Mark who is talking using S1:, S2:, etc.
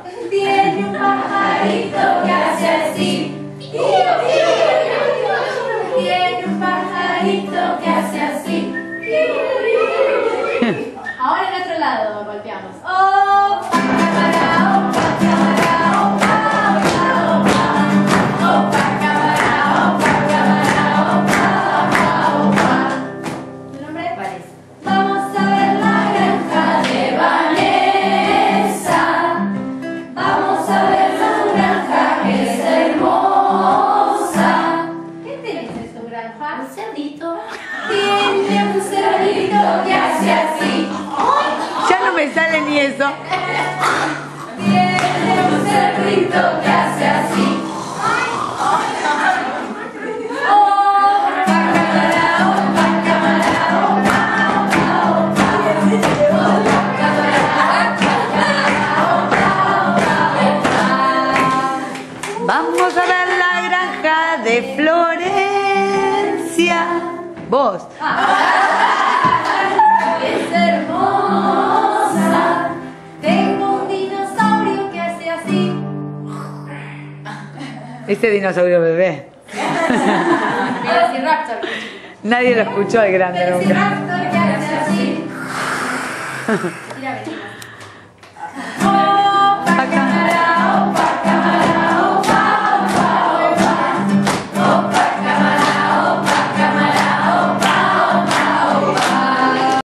S1: Tiene un pajarito que hace así. Tiene un pajarito que hace así. Ahora en otro lado golpeamos. Oh, pacabara, oh, pacabara, oh, oh, pacabara, oh, pacabara, oh, ¿tu nombre? Vanessa. Vamos a ver la granja de Vanessa. Vamos a ver su granja que es hermosa. ¿Qué tenés en tu granja? Un cerdito. Tiene un cerdito que hace así.
S2: Ya no me sale ni eso.
S1: Tiene un cerdito que hace así.
S2: Vamos a ver la granja de Florencia. Vos.
S1: Es hermosa. Tengo un dinosaurio que hace así.
S2: Ese dinosaurio bebé.
S1: Velociraptor.
S2: Nadie lo escuchó de grande nunca.
S1: Velociraptor que hace así. Tira,